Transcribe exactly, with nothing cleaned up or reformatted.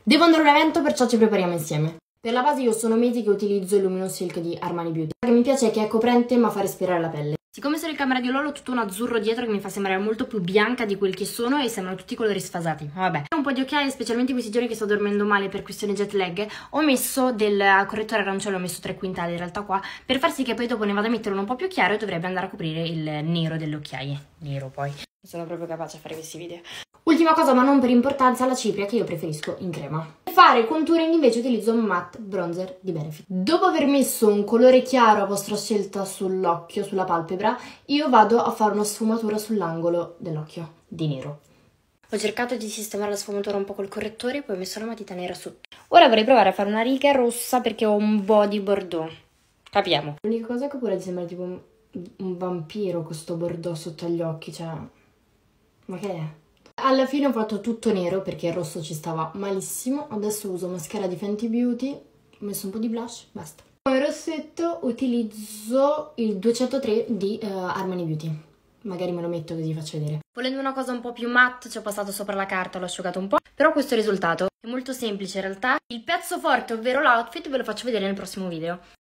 Devo andare a un evento, perciò ci prepariamo insieme. Per la base io sono mesi che utilizzo il Luminous Silk di Armani Beauty. La che mi piace è che è coprente ma fa respirare la pelle. Siccome sono in camera di Lolo ho tutto un azzurro dietro che mi fa sembrare molto più bianca di quel che sono e sembrano tutti colori sfasati. Vabbè. Un po' di occhiaie, specialmente questi giorni che sto dormendo male per questione jet lag, ho messo del correttore arancione, ho messo tre quintali in realtà qua, per far sì che poi dopo ne vada a mettere uno un po' più chiaro e dovrebbe andare a coprire il nero delle occhiaie. Nero poi. Non sono proprio capace a fare questi video. Ultima cosa, ma non per importanza, la cipria che io preferisco in crema. Per fare contouring invece utilizzo un matte bronzer di Benefit. Dopo aver messo un colore chiaro a vostra scelta sull'occhio, sulla palpebra, io vado a fare una sfumatura sull'angolo dell'occhio di nero. Ho cercato di sistemare la sfumatura un po' col correttore e poi ho messo la matita nera sotto. Ora vorrei provare a fare una riga rossa perché ho un body bordeaux. Capiamo. L'unica cosa è che pure sembra tipo un, un vampiro questo bordeaux sotto agli occhi, cioè... Ma che è? Alla fine ho fatto tutto nero perché il rosso ci stava malissimo. Adesso uso mascara di Fenty Beauty, ho messo un po' di blush, basta. Come rossetto utilizzo il duecentotre di uh, Armani Beauty. Magari me lo metto così faccio vedere. Volendo una cosa un po' più matte ci ho passato sopra la carta, l'ho asciugato un po'. Però questo è il risultato. È molto semplice in realtà. Il pezzo forte, ovvero l'outfit, ve lo faccio vedere nel prossimo video.